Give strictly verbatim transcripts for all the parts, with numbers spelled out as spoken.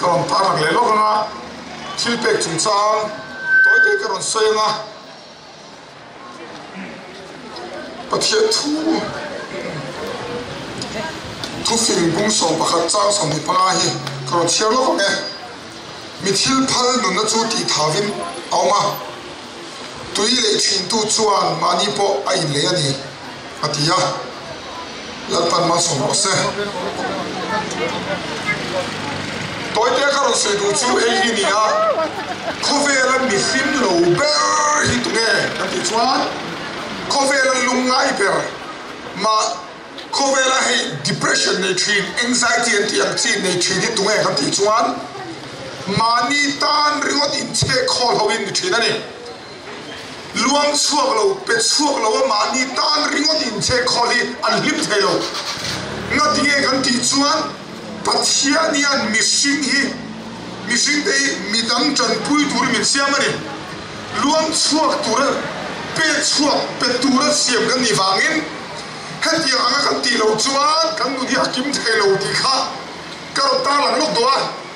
còn ta rằng lẽ lúc na thil pek chung chang tối tây cái còn xoay na bắt thiệt thu thu phim bung song bắt khát chang song đi pa hi còn thiệt lúc nghe mi thil phal nun na chu ti thavin auma tui le thin tu chuan mani po ai le ani atia lalpan ma som ro se tối tây cái rồi xây đủ chú ấy hi nia có vẻ là mi phim lâu bер hi tu nghe cái gì chuan có vẻ là lung ngay bер mà có vẻ là hay depression này chuyện anxiety and tiang chin này chuyện hi tu nghe cái gì chuan mà ni tan ringot in che call how in chuyện này luang chuộc lâu pe chuộc lâu mà ni tan ringot in che call hi an lim thế lâu nó tiếng cái gì chuan Pathianian missing hi missing day midang chan pui tur min siamani luang chuak tura pe chuak pe tura siam kan ni wangin heti anga kan ti lo chuan kan nu dia kim thai lo ti kha ka ta lang lo doa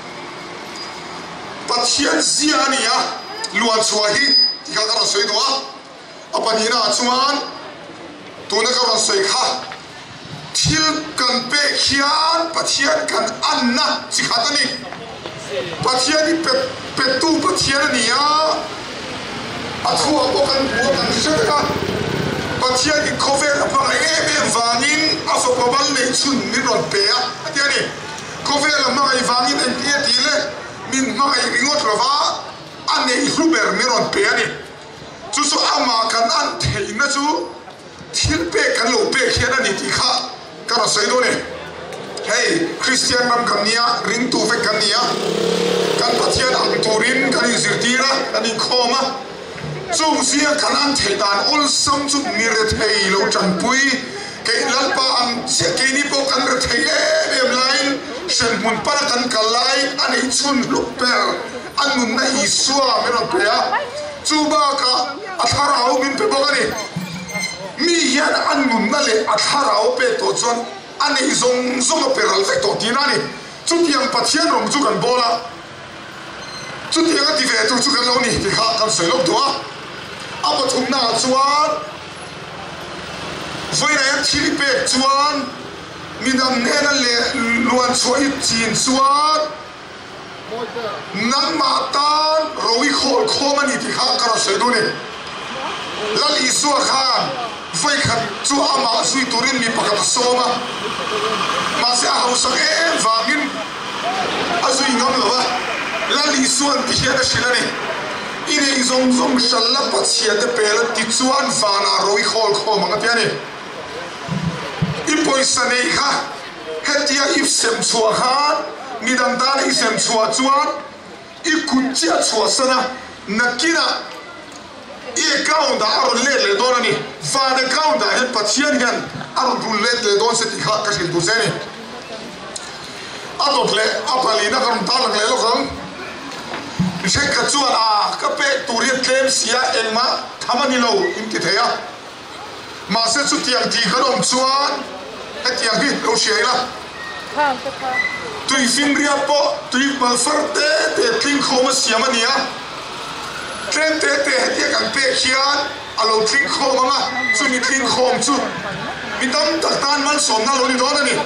Pathian ziania luang chua hi ti ka ka soi doa apani na chuan tu na ka soi kha thil kan pe khian pathian kan anna sikhatani pathian ni pe pe tu pathian ni ya athua ko kan bo kan seka pathian ni khovel apa nge be wangin aso babal nei chun ni ron pe a atiani khovel ma ai wangin en tie tile min ma ai ringot rova anei hluber mi ron pe ani chu so ama kan an theina chu thil pe kan lo pe khian ani ti kha cara sai do ne hey Christian nam kania ring tu ve kania kan pathian ang turin kan zirtira kan khoma chung sia kan an theidan ol sam chu ni re thei lo chan pui ke lalpa ang se ke ni po kan re thei em line sen mun para kan kalai ani chun lu per anun na isua me ro pea chu ba ka athara au min pe bogani mi hian anun na le athara o pe to chon ani zong zong pe ral ve to tinani chu tiang pathian rom chu kan bola chu tiang ati ve tu chu kan lo ni ti kha kan sei lok doa apa thum na chuan voi na thili pe chuan minam ne na le luan choi chin chuan nan ma tan roi khol khomani ti kha kan sei do ni lal isua khan voi khan chu ama sui turin mi pakat soma ma se a hausa em wangin azui ngam lawa lal isuan ti hian shilani ine zong zong shalla patsia de pela ti chuan vana roi khol khom anga tiani i poisa nei kha hetia if sem chua khan midam dan i sem chua chuan i kunchia chua sana nakina i account da aron le le donani van account da het patient gan aron rul le le don se ti kha ka shil duzeni adot le apalina kan talang le lo kan je ka chuan a ka pe turi tlem sia engma thamani lo in ti theya ma se chu tiang ti kharom chuan he tiang hi lo sheila kha kha tui finria po tui malfarte te tling khoma siamania Tren te te hetia kan pe khian alo tling khom anga chu ni tling khom chu mi tam tak tan man som na lo ni don ani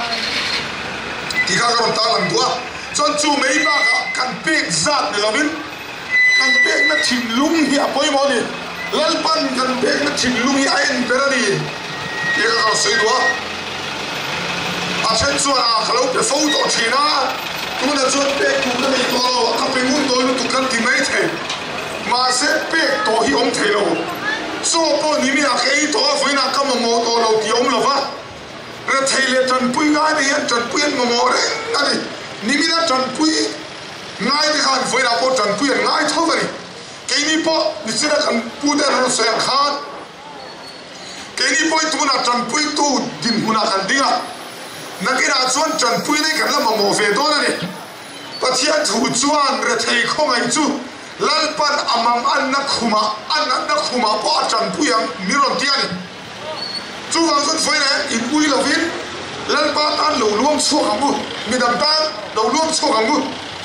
ti ka ron ta lang bua chon chu mei ba kan pe zat ni lovin kan pe na thin lung hi apoi mo ni lalpan kan pe na thin lung hi ain perani ti ka ron sei dua a chen chu a khalo pe fo to thina tu na chu pe tu ka nei to ka pe mun to tu kan ti mai thai mà sẽ biết tổ hi ông thầy lâu, số bao nhiêu người cái tổ phải là các mồm mồm tổ lâu thì ông lâu vả, rồi thầy lệ trần bùi ngay đi trần bùi mồm mồm đấy, anh đi, nín là trần bùi ngay đi khăn phải là bộ trần bùi ngay thôi vậy, cái ní bộ ní chỉ là trần bùi để nó sẽ khăn, cái ní bộ tu là trần bùi tu din huna khăn đi à, nãy cái nào chuan trần bùi đấy cái là mồm mồm về đó này, bắt hiện thủ chuan rồi thầy không anh chú lalpan amam anna khuma anna khuma po chan puyang miron tiani chu wang zon foi ne in ui lovin lalpa tan lo luam chu kamu midam tan lo luam chu kamu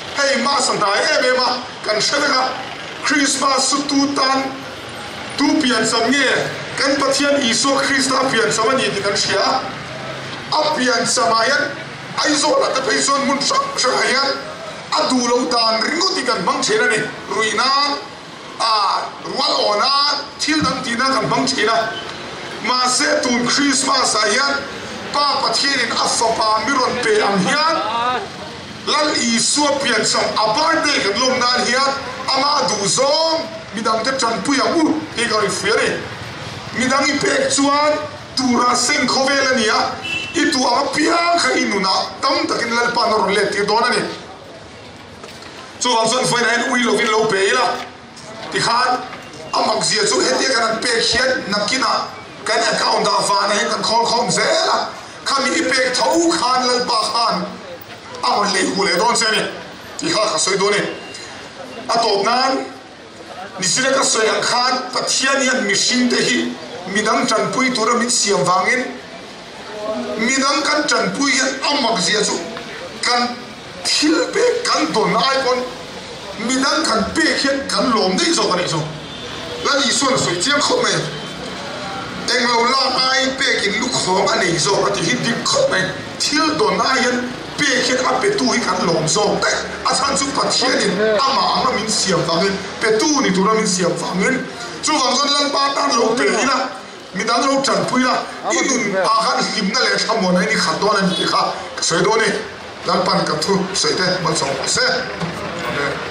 hey ma san dai em em ma kan shadaka Christmas su tu tan tu pian sam nge kan pathian Isu Krista pian samani ti kan sia a pian samayan ai zo la ta peison mun sak sak ayan adu lo dan ringo ti kan bang chena ni ruina a rual ona thil dang tina kan bang chena ma se tun Christmas ayan pa pathian in afapa miron pe ang hian lal Isu pian sam aparde kan lom nan hian ama du zong midang te chan puya u ti ga rifiare midang i pek chuan tura seng khovel ania itu ama piang kha inuna tam takin lal panor le ti dona ni chu am son foi na ui lo vin lo pe la ti khan amak zia chu heti kan pe khian nakina kan account da fa na kan khol khom zela khami i pek thau khan lal ba khan amon le hu le don se ni ti kha kha soi do ni atop nan nisile ka soyang khan pathianian mission te hi midang chan pui tura mit siam wangin midang kan chan pui yan amak zia chu kan thil pe kan don ai kon midang kan pe khian kan lom dei zo kan zo la ni so na soi chiang khom me eng lo la ai pe kin lu khom ani zo ati hi dik khom me thil don ai yan pe khian a pe tu hi kan lom zo te a chan chu pathianin ama ama min siam wangin pe tu ni tura min siam wangin chu wang zon lan pa tan lo pe ina midang lo chan pui la inun a khan him na le thamon ai ni khaton ani ti kha soi do ni lan pan ka thu soi te man so se